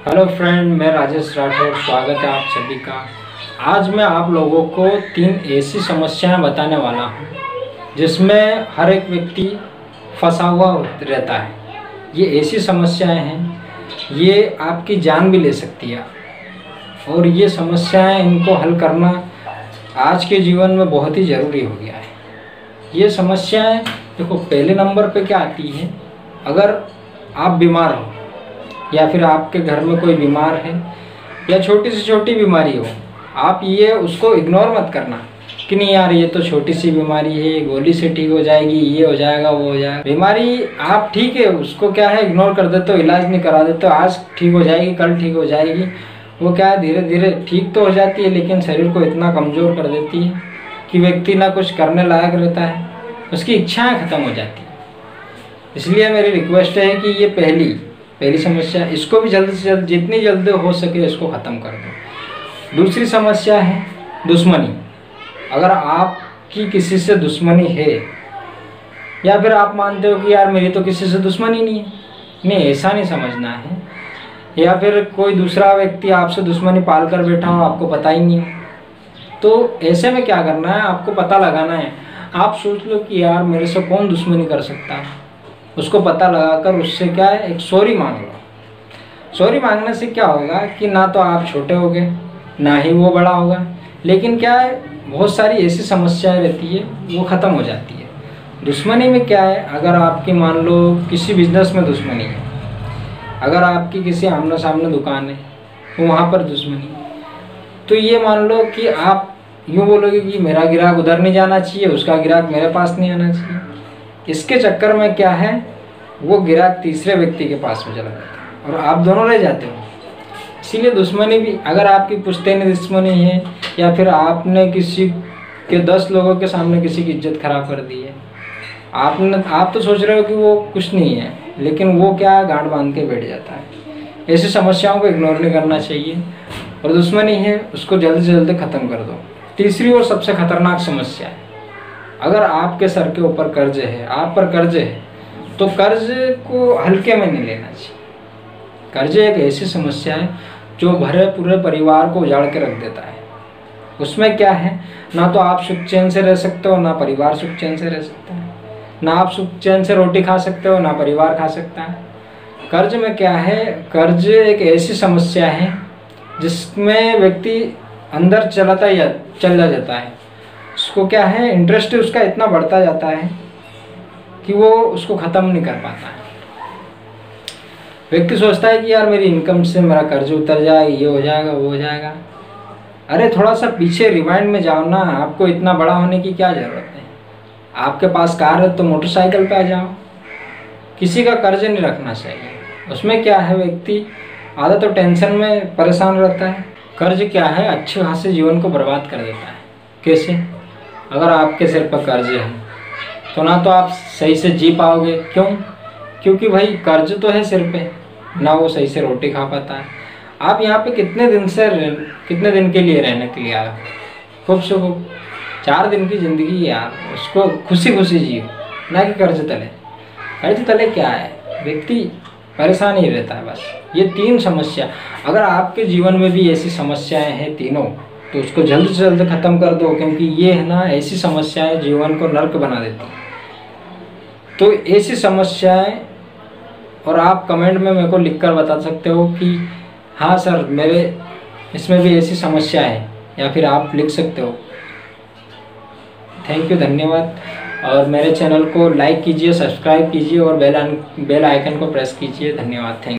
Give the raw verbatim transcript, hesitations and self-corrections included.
Hello friend, मैं राजेश राठौर, स्वागत है आप सभी का। आज मैं आप लोगों को तीन ऐसी समस्याएं बताने वाला हूं जिसमें हर एक व्यक्ति फंसा हुआ रहता है। ये ऐसी समस्याएं हैं, ये आपकी जान भी ले सकती है और ये समस्याएं, इनको हल करना आज के जीवन में बहुत ही ज़रूरी हो गया है। ये समस्याएं देखो, पहले नंबर पे क्या आती है, अगर आप बीमार हो या फिर आपके घर में कोई बीमार है या छोटी से छोटी बीमारी हो, आप ये उसको इग्नोर मत करना कि नहीं यार ये तो छोटी सी बीमारी है, गोली से ठीक हो जाएगी, ये हो जाएगा वो हो जाएगा। बीमारी आप ठीक है उसको क्या है इग्नोर कर देते हो, इलाज नहीं करा देते हो, आज ठीक हो जाएगी कल ठीक हो जाएगी। वो क्या है धीरे धीरे ठीक तो हो जाती है लेकिन शरीर को इतना कमज़ोर कर देती है कि व्यक्ति ना कुछ करने लायक रहता है, उसकी इच्छाएँ ख़त्म हो जाती हैं। इसलिए मेरी रिक्वेस्ट है कि ये पहली पहली समस्या, इसको भी जल्द से जल्द जितनी जल्दी हो सके इसको ख़त्म कर दो। दूसरी समस्या है दुश्मनी। अगर आपकी किसी से दुश्मनी है या फिर आप मानते हो कि यार मेरी तो किसी से दुश्मनी नहीं है, नहीं ऐसा नहीं समझना है। या फिर कोई दूसरा व्यक्ति आपसे दुश्मनी पाल कर बैठा हो, आपको पता ही नहीं हो, तो ऐसे में क्या करना है, आपको पता लगाना है। आप सोच लो कि यार मेरे से कौन दुश्मनी कर सकता है, उसको पता लगाकर उससे क्या है एक सॉरी मांग लो। सॉरी मांगने से क्या होगा कि ना तो आप छोटे होगे ना ही वो बड़ा होगा, लेकिन क्या है बहुत सारी ऐसी समस्याएं रहती है वो ख़त्म हो जाती है। दुश्मनी में क्या है, अगर आपकी मान लो किसी बिजनेस में दुश्मनी है, अगर आपकी किसी आमने सामने दुकान है तो वहाँ पर दुश्मनी, तो ये मान लो कि आप यूँ बोलोगे कि मेरा ग्राहक उधर नहीं जाना चाहिए, उसका ग्राहक मेरे पास नहीं आना चाहिए। इसके चक्कर में क्या है वो ग्राहक तीसरे व्यक्ति के पास में चला जाता है और आप दोनों रह जाते हो। इसीलिए दुश्मनी भी, अगर आपकी पुश्तैनी दुश्मनी है या फिर आपने किसी के दस लोगों के सामने किसी की इज्जत खराब कर दी है, आपने आप तो सोच रहे हो कि वो कुछ नहीं है लेकिन वो क्या गांठ बांध के बैठ जाता है। ऐसी समस्याओं को इग्नोर नहीं करना चाहिए और दुश्मनी है उसको जल्द से जल्द ख़त्म कर दो। तीसरी और सबसे खतरनाक समस्या है, अगर आपके सर के ऊपर कर्ज है, आप पर कर्ज है, तो कर्ज को हल्के में नहीं लेना चाहिए। कर्ज एक ऐसी समस्या है जो भरे पूरे परिवार को उजाड़ के रख देता है। उसमें क्या है, ना तो आप सुख चैन से रह सकते हो, ना परिवार सुख चैन से रह सकता है। ना आप सुख चैन से रोटी खा सकते हो, ना परिवार खा सकता है। कर्ज में क्या है, कर्ज एक ऐसी समस्या है जिसमें व्यक्ति अंदर चलाता या चला जाता है। उसको क्या है इंटरेस्ट उसका इतना बढ़ता जाता है कि वो उसको ख़त्म नहीं कर पाता है। व्यक्ति सोचता है कि यार मेरी इनकम से मेरा कर्ज उतर जाए, ये हो जाएगा वो हो जाएगा। अरे थोड़ा सा पीछे रिवाइंड में जाओ ना, आपको इतना बड़ा होने की क्या ज़रूरत है। आपके पास कार है तो मोटरसाइकिल पे आ जाओ। किसी का कर्ज नहीं रखना चाहिए। उसमें क्या है व्यक्ति आधा तो टेंशन में परेशान रहता है। कर्ज क्या है अच्छे खासे जीवन को बर्बाद कर देता है। कैसे, अगर आपके सिर पर कर्ज है तो ना तो आप सही से जी पाओगे, क्यों, क्योंकि भाई कर्ज तो है सिर पे, ना वो सही से रोटी खा पाता है। आप यहाँ पे कितने दिन से कितने दिन के लिए रहने के लिए आए, खूब से खूब चार दिन की ज़िंदगी यार, उसको खुशी खुशी जियो, ना कि कर्ज तले। कर्ज तले क्या है, व्यक्ति परेशान ही रहता है बस। ये तीन समस्या, अगर आपके जीवन में भी ऐसी समस्याएं हैं तीनों, तो उसको जल्द से जल्द ख़त्म कर दो, क्योंकि ये है ना ऐसी समस्याएं जीवन को नर्क बना देती हैं। तो ऐसी समस्याएं, और आप कमेंट में मेरे को लिखकर बता सकते हो कि हाँ सर मेरे इसमें भी ऐसी समस्या है, या फिर आप लिख सकते हो। थैंक यू, धन्यवाद। और मेरे चैनल को लाइक कीजिए, सब्सक्राइब कीजिए और बेल बेल आइकन को प्रेस कीजिए। धन्यवाद, थैंक यू।